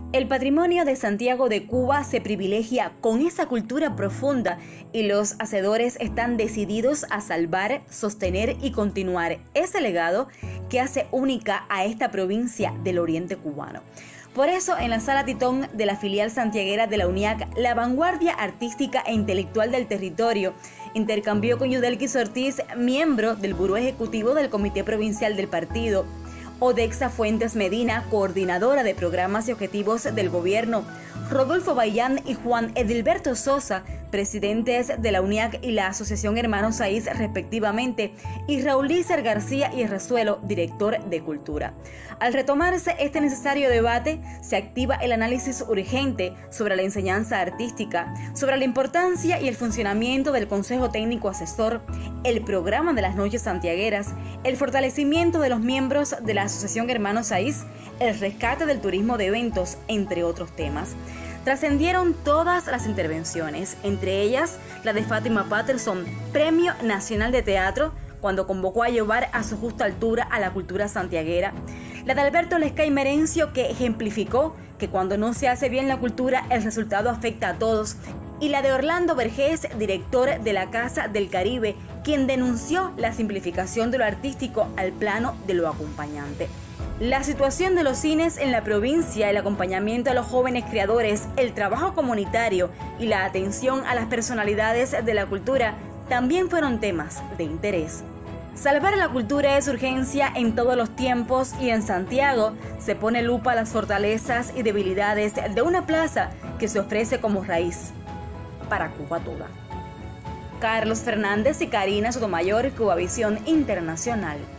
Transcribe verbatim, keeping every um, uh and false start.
El patrimonio de Santiago de Cuba se privilegia con esa cultura profunda y los hacedores están decididos a salvar, sostener y continuar ese legado que hace única a esta provincia del oriente cubano. Por eso, en la Sala Titón de la filial santiaguera de la UNIAC, la vanguardia artística e intelectual del territorio intercambió con Yudelquis Ortiz, miembro del Buró Ejecutivo del Comité Provincial del Partido, Odexa Fuentes Medina, coordinadora de programas y objetivos del gobierno, Rodolfo Bayán y Juan Edilberto Sosa, presidentes de la UNIAC y la Asociación Hermanos Saiz respectivamente, y Raúl Lícer García y Resuelo, director de Cultura. Al retomarse este necesario debate, se activa el análisis urgente sobre la enseñanza artística, sobre la importancia y el funcionamiento del Consejo Técnico Asesor, el programa de las noches santiagueras, el fortalecimiento de los miembros de la Asociación Hermanos Saiz, el rescate del turismo de eventos, entre otros temas. Trascendieron todas las intervenciones, entre ellas la de Fátima Patterson, Premio Nacional de Teatro, cuando convocó a llevar a su justa altura a la cultura santiaguera, la de Alberto Lescay Merencio, que ejemplificó que cuando no se hace bien la cultura, el resultado afecta a todos, y la de Orlando Vergés, director de la Casa del Caribe, quien denunció la simplificación de lo artístico al plano de lo acompañante. La situación de los cines en la provincia, el acompañamiento a los jóvenes creadores, el trabajo comunitario y la atención a las personalidades de la cultura también fueron temas de interés. Salvar la cultura es urgencia en todos los tiempos y en Santiago se pone lupa a las fortalezas y debilidades de una plaza que se ofrece como raíz para Cuba toda. Carlos Fernández y Karina Sotomayor, Cubavisión Internacional.